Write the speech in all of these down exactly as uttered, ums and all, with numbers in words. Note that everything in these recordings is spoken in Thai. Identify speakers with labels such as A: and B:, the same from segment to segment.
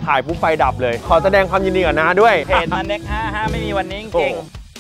A: ถ่ายปุ๊บไฟดับเลยขอแสดงความยินดีกับน้าด้วย
B: เพจมันเน็กห้าห้าไม่มีวันนี้จริง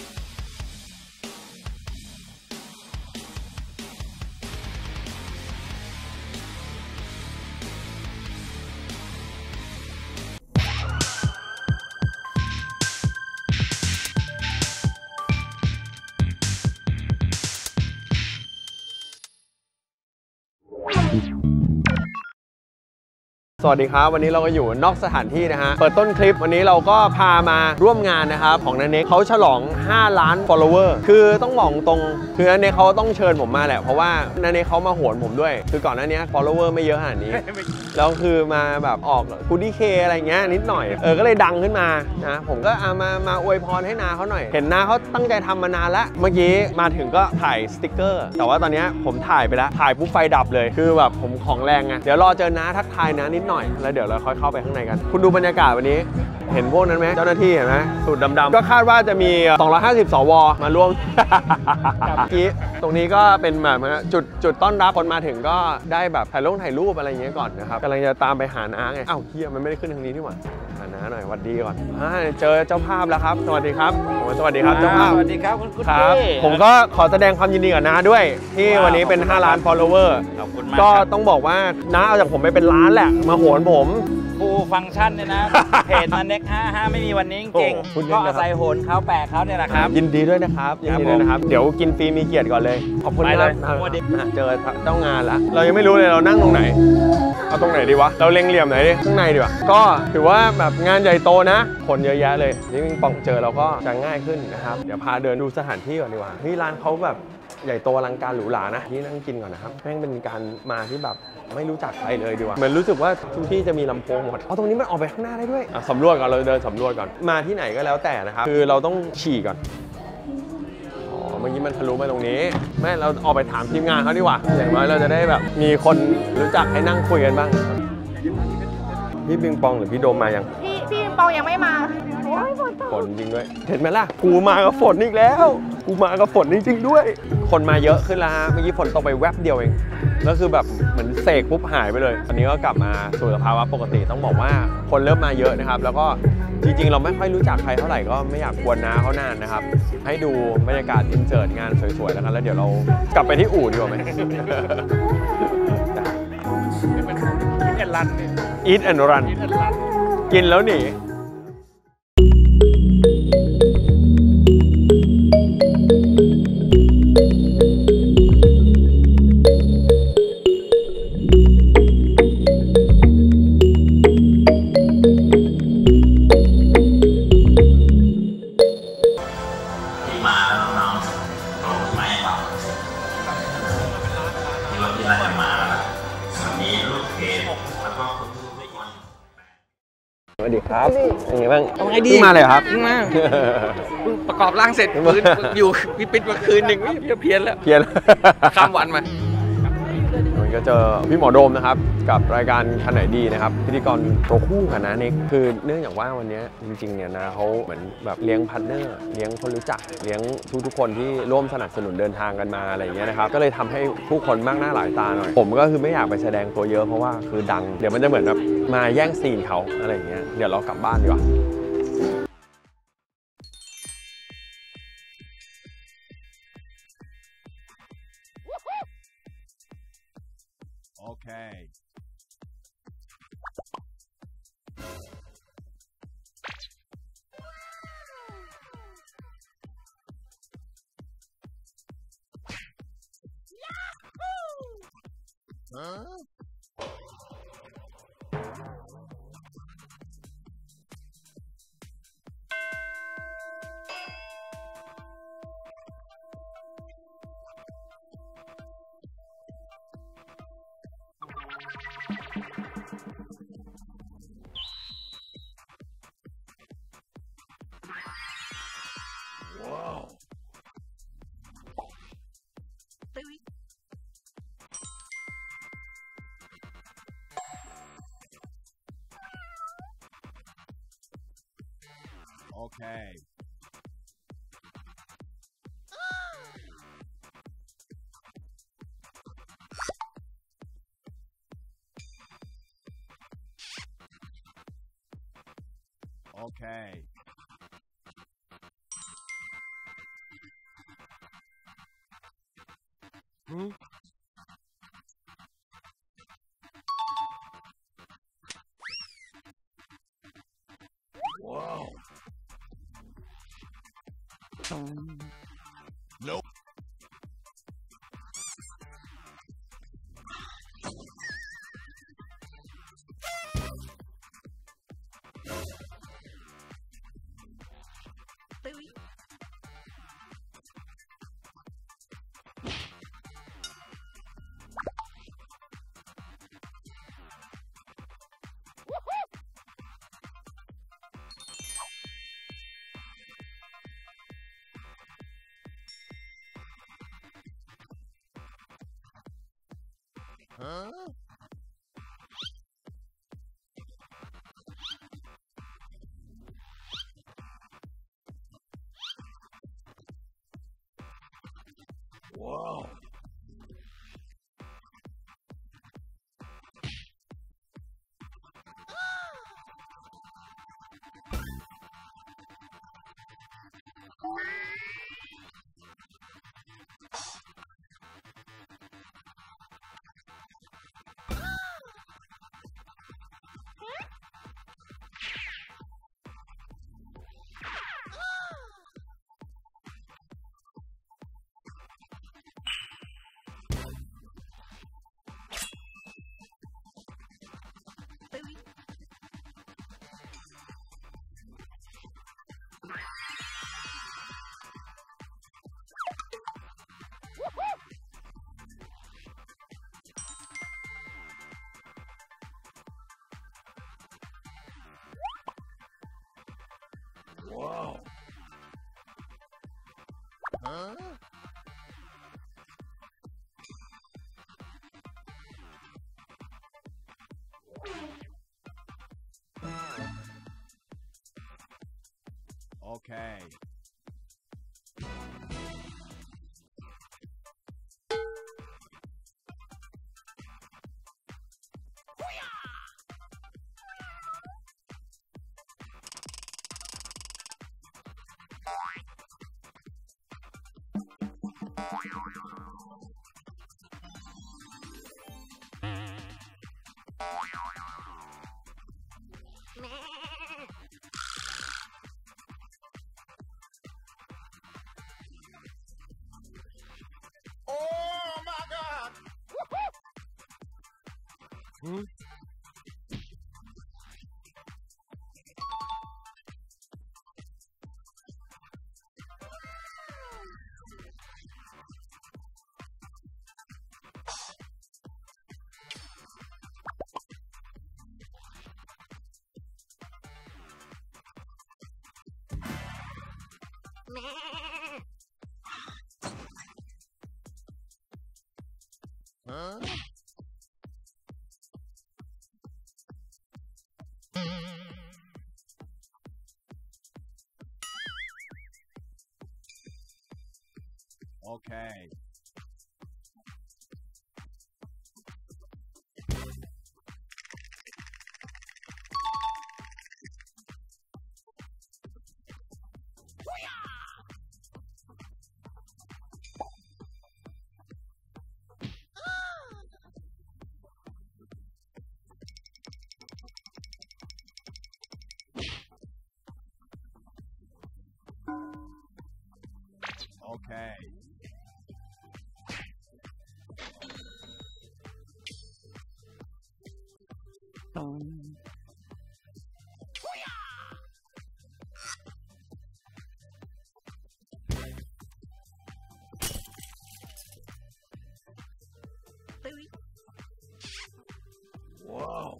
A: สวัสดีครับวันนี้เราก็อยู่นอกสถานที่นะฮะเปิดต้นคลิปวันนี้เราก็พามาร่วมงานนะครับของนันเน็กเขาฉลองห้าล้าน follower คือต้องบอกตรงคือนันเน็กเขาต้องเชิญผมมาแหละเพราะว่านันเน็กเขามาโหนผมด้วยคือก่อนหน้านี้ follower ไม่เยอะขนาดนี้แล้วคือมาแบบออกกูดี้เคอะไรเงี้ยนิดหน่อยเออก็เลยดังขึ้นมานะผมก็เอามามาอวยพรให้นาเขาหน่อยเห็นนาเขาตั้งใจทำมานานแล้วเมื่อกี้มาถึงก็ถ่ายสติ๊กเกอร์แต่ว่าตอนนี้ผมถ่ายไปแล้วถ่ายปุ๊บไฟดับเลยคือแบบผมของแรงไงเดี๋ยวรอเจอน้าทักทายนะนิดหน่อยแล้วเดี๋ยวเราค่อยเข้าไปข้างในกันคุณดูบรรยากาศวันนี้เห็นพวกนั้นไหมเจ้าหน้าที่เห็นไหมสูตรดำๆก็คาดว่าจะมีสองร้อยห้าสิบสวมาร่วมเมื่อกี้ตรงนี้ก็เป็นแบบจุดจุดต้อนรับคนมาถึงก็ได้แบบถ่ายลงถ่ายรูปอะไรอย่างเงี้ยก่อนนะครับกำลังจะตามไปหาน้าไงอ้าวเฮียมันไม่ได้ขึ้นทางนี้นี่หว่าหาน้าหน่อยสวัสดีก่อนเจอเจ้าภาพแล้วครับสวัสดีครับสวัสดีครับเจ้าภาพ
B: สวัสดีครับคุณกุ๊ด
A: ครับผมก็ขอแสดงความยินดีกับน้าด้วยที่วันนี้เป็นห้าล้าน follower ก็ต้องบอกว่าน้าเอาจากผมไปเป็นล้านแหละมาโหนผม
B: ฟูฟังก์ชันเนี่ยนะเพจมันเน็กห้าห้าไม่มีวันนี้จริงก็อาศัยโหนเขาแปะเขาเนี่ยแหละครับ
A: ยินดีด้วยนะครับยินดีด้วยนะครับเดี๋ยวกินฟรีมีเกียรติก่อนเลยขอบคุณครับเจอเจ้างานแล้วเรายังไม่รู้เลยเรานั่งตรงไหนเอาตรงไหนดีวะเราเล็งเหลี่ยมไหนดิข้างในดีวะก็ถือว่าแบบงานใหญ่โตนะคนเยอะแยะเลยนี่ปิงปองเจอเราก็จะง่ายขึ้นนะครับเดี๋ยวพาเดินดูสถานที่ก่อนดีกว่าที่ร้านเขาแบบใหญ่โตอลังการหรูหรานะนี่นั่งกินก่อนนะครับแม่งเป็นการมาที่แบบไม่รู้จักใครเลยดีกว่าเหมือนรู้สึกว่าทุกที่จะมีลำโพงหมดเอาตรงนี้มันออกไปข้างหน้าได้ด้วยสำรวจก่อนเราเดินสำรวจก่อนมาที่ไหนก็แล้วแต่นะครับคือเราต้องฉี่ก่อนอ๋อเมื่อกี้มันทะลุมาตรงนี้แม่เราออกไปถามทีมงานเขาดีกว่าอย่างน้อยเราจะได้แบบมีคนรู้จักให้นั่งคุยกันบ้างพี่ปิงปองหรือพี่โดมมายัง
C: พี่พี่ปิงปองยังไม่มาโอ้ยฝนตก
A: ฝนจริงด้วยเห็นไหมล่ะกูมากับฝนอีกแล้วกูมากับฝนจริงๆด้วยคนมาเยอะขึ้นแล้วฮะเมื่อกี้ฝนตกไปแวบเดียวเองแล้วคือแบบเหมือนเสกปุ๊บหายไปเลยตอนนี้ก็กลับมาสู่สภาวะปกติต้องบอกว่าคนเริ่มมาเยอะนะครับแล้วก็จริงๆเราไม่ค่อยรู้จักใครเท่าไหร่ก็ไม่อยากกวนน้าเขานานนะครับให้ดูบรรยากาศอินเสิร์ตงานสวยๆแล้วกันแล้วเดี๋ยวเรากลับไปที่อู่ดีกว่าไหม
B: Eat and run
A: Eat and run กินแล้วหนีสวัสดีครับเป็นไงบ้าง
B: เอาไงดี
A: มาเลยครับ
B: มาประกอบร่างเสร็จพื้นอยู่วิปิดมาคืนหนึ่งเพี้ยนแล้ว
A: เพี้ยน
B: ข้ามวันมา
A: มันก็เจอพี่หมอโดมนะครับกับรายการคันไหนดีนะครับพิธีกรตัวคู่กับน้าเน็กคือเนื่องจากว่าวันนี้จริงๆเนี่ยนะเขาเหมือนแบบเลี้ยงพาร์ทเนอร์เลี้ยงคนรู้จักเลี้ยงทุกๆคนที่ร่วมสนับสนุนเดินทางกันมาอะไรอย่างเงี้ยนะครับก็เลยทำให้ผู้คนมากหน้าหลายตาหน่อยผมก็คือไม่อยากไปแสดงตัวเยอะเพราะว่าคือดังเดี๋ยวมันจะเหมือนแบบมาแย่งซีนเขาอะไรอย่างเงี้ยเดี๋ยวเรากลับบ้านดีกว่า
D: Okay. Huh? Whoa. Okay. Okay.
A: Hmm?
D: Whoa. Nope. Huh? Whoa. Whoa. Huh? Okay. Oh my God!
A: Hmm?
D: Huh? Okay. Okay. Whoa.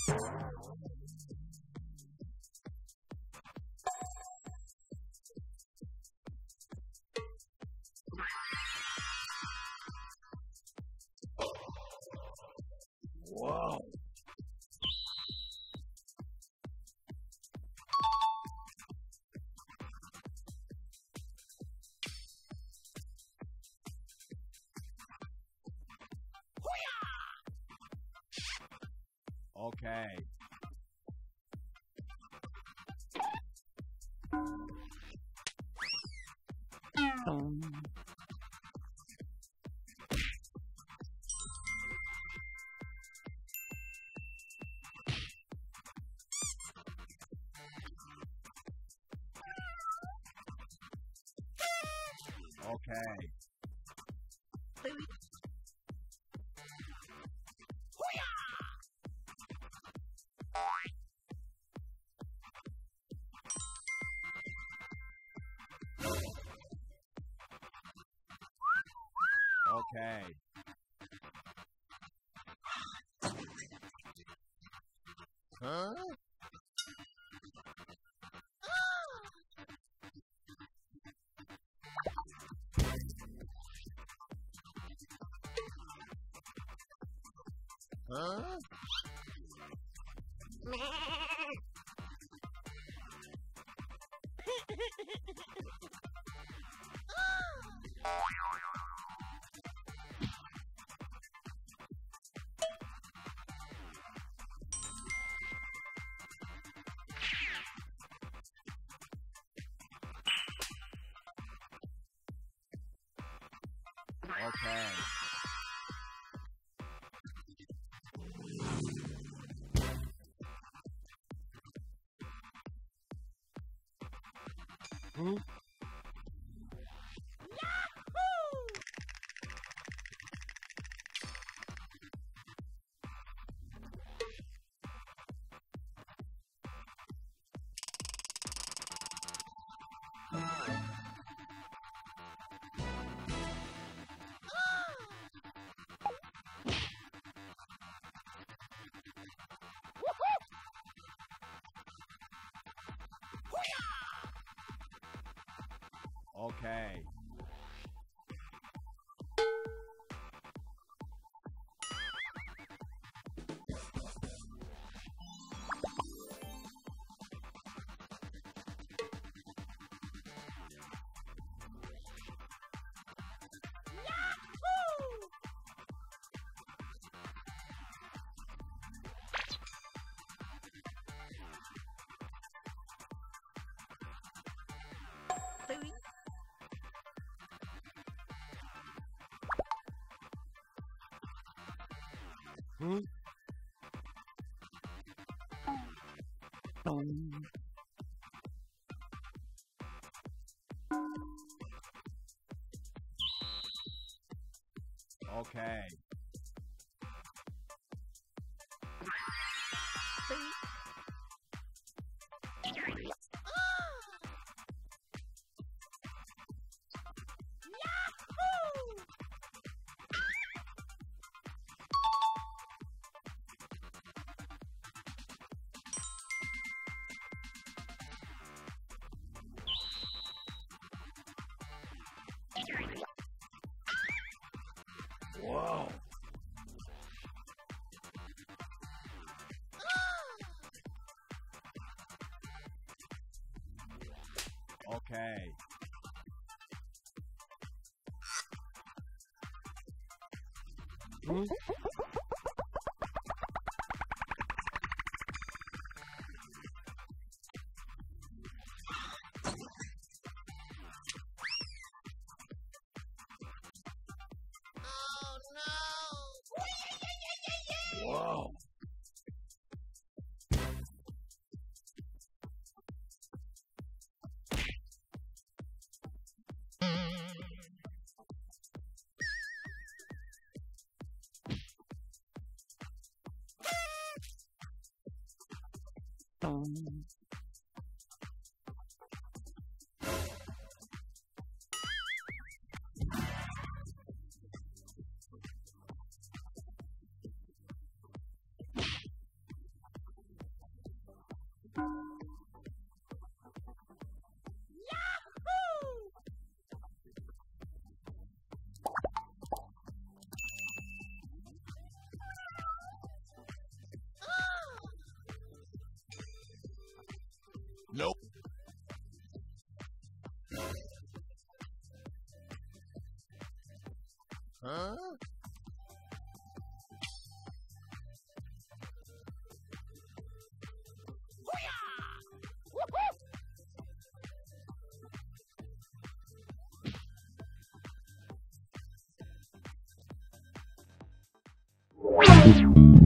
D: Wow. Okay. Okay. Okay. Huh? Huh? Okay. Hmm? Okay. Hmm? Okay. Whoa. Okay. Hmm? Whoa. Huh?